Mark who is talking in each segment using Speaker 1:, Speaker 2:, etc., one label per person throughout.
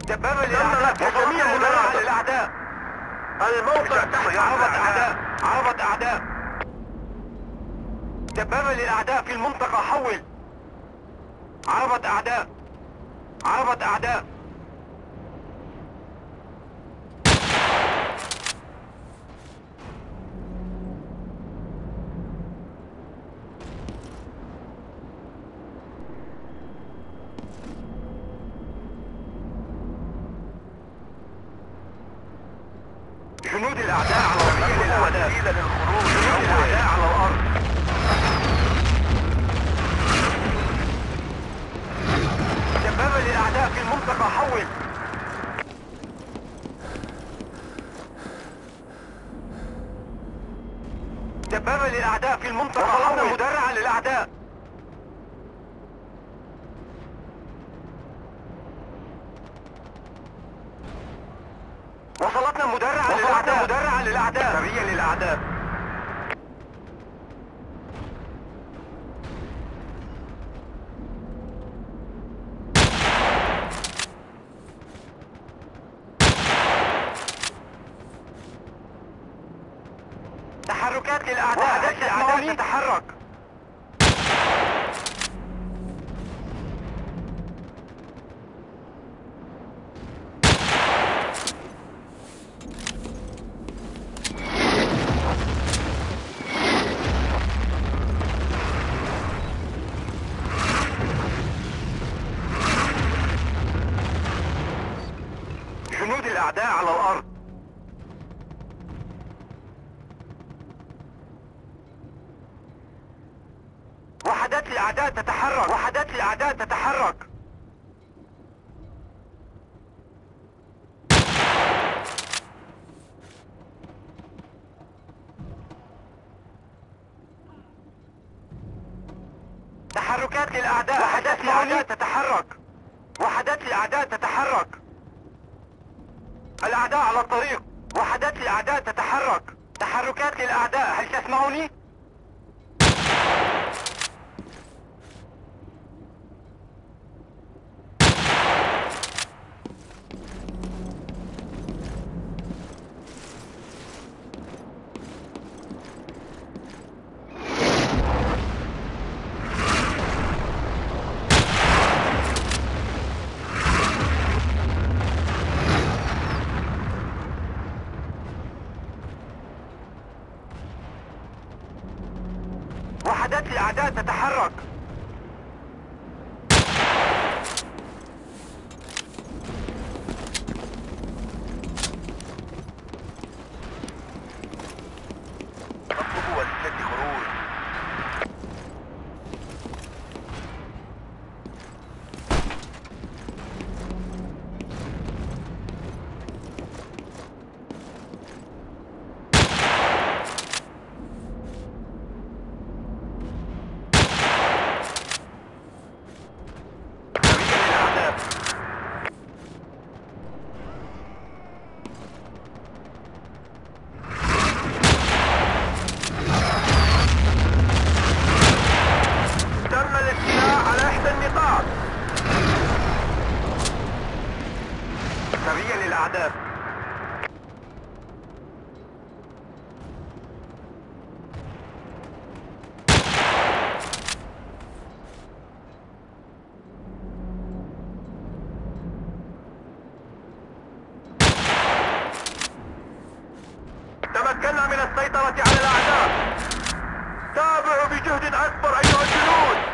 Speaker 1: دبابة للأعداء في جميع المناطق. الأعداء الموقع تحت عربة أعداء. دبابة للأعداء في المنطقة. حول. عربة أعداء. جنود الأعداء على الأرض. جنود الأعداء على الأرض. دبابة للأعداء في المنطقة. حول. دبابة للأعداء في المنطقة. حول. مدرعة للأعداء. وصلتنا مدرعة للأعداء. سرية للأعداء. تحركات للأعداء. الأعداء تتحرك. جنود الأعداء على الأرض. وحدات الأعداء تتحرك. تحركات للأعداء. وحدات الأعداء تتحرك. الأعداء على الطريق. وحدات الأعداء تتحرك. تحركات للأعداء. هل تسمعني؟ وحدات الأعداء تتحرك. اطلبوا وسيلة خروج. سرية للأعداء. تمكنا من السيطرة على الأعداء. تابعوا بجهد أكبر أيها الجنود.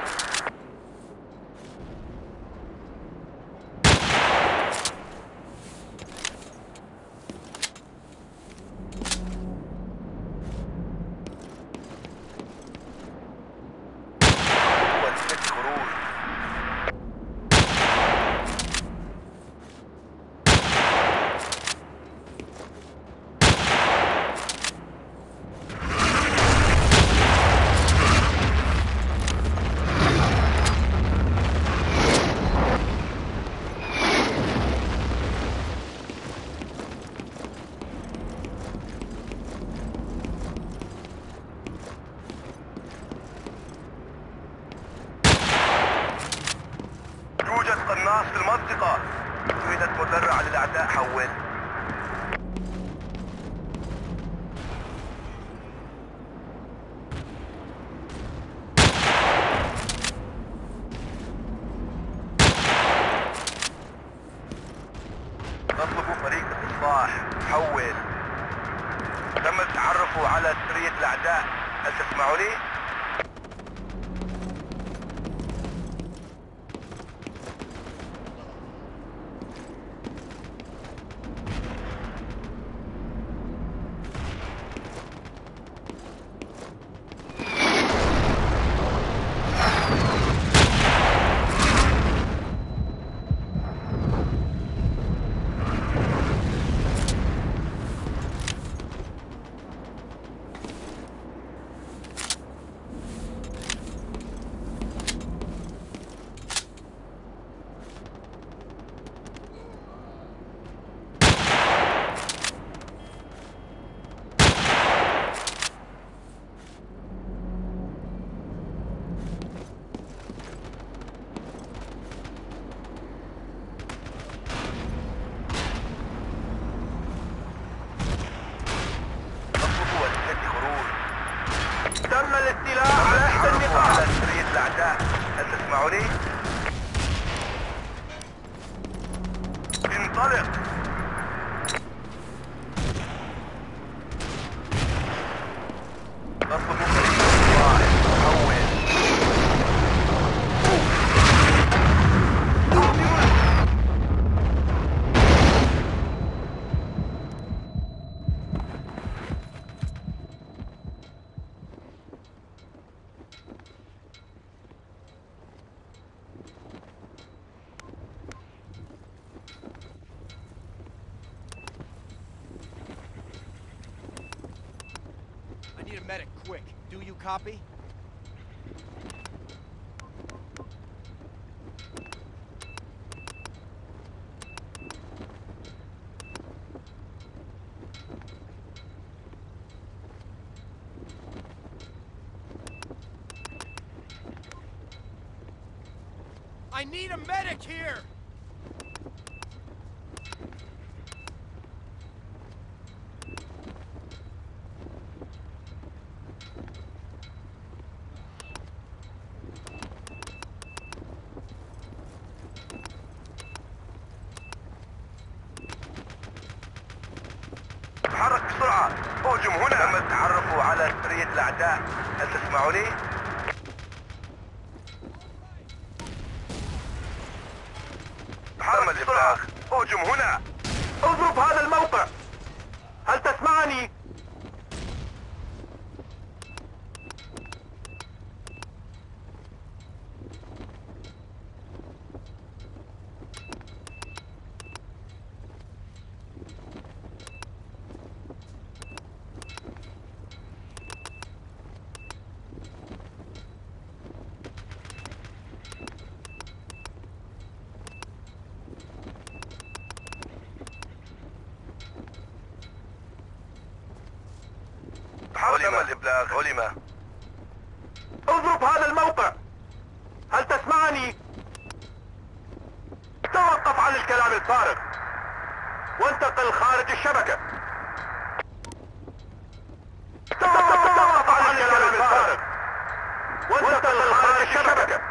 Speaker 1: يوجد قناص في المنطقة. تسويدة مدرعة للأعداء. حول. نطلب فريق الإصلاح. حول. تم التعرف على سرية الأعداء. هل تسمعني؟ تم الاستيلاء على احدى النقاط. على سرية الاعداء. هل تسمعني؟ انطلق. نطلب فريق الإصلاح. حول.
Speaker 2: I need a medic, quick. Do you copy? I need a medic here!
Speaker 1: تحرك بسرعة. اهجم هنا. تم التعرف على سرية الأعداء. هل تسمعني؟ تحرك بسرعة. اهجم هنا. اضرب هذا الموقع. هل تسمعني؟ تم الإبلاغ. علم. اضرب هذا الموقع. هل تسمعني؟ توقف عن الكلام الفارغ وانتقل خارج الشبكة. توقف عن الكلام الفارغ وانتقل خارج الشبكة.